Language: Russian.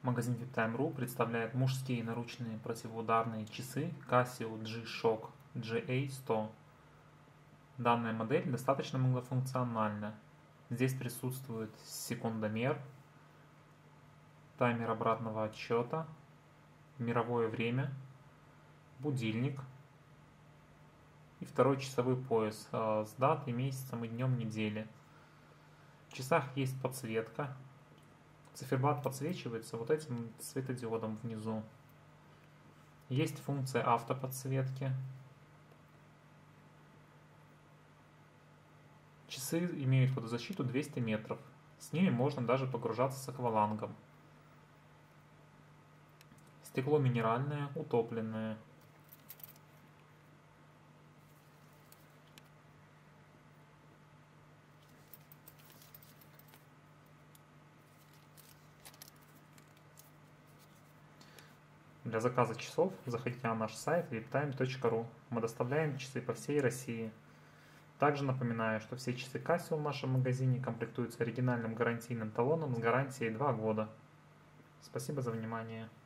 Магазин VIPTime.ru представляет мужские наручные противоударные часы Casio G-Shock GA100. Данная модель достаточно многофункциональна. Здесь присутствует секундомер, таймер обратного отсчета, мировое время, будильник и второй часовой пояс с датой, месяцем и днем недели. В часах есть подсветка. Циферблат подсвечивается вот этим светодиодом внизу. Есть функция автоподсветки. Часы имеют водозащиту 200 метров. С ними можно даже погружаться с аквалангом. Стекло минеральное, утопленное. Для заказа часов заходите на наш сайт viptime.ru. Мы доставляем часы по всей России. Также напоминаю, что все часы Casio в нашем магазине комплектуются оригинальным гарантийным талоном с гарантией 2 года. Спасибо за внимание.